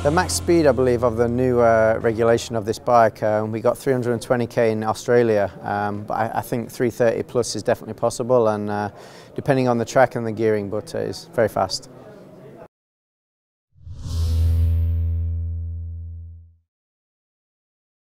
The max speed, I believe, of the new regulation of this bike, we got 320k in Australia, but I think 330 plus is definitely possible, and depending on the track and the gearing, but it's very fast.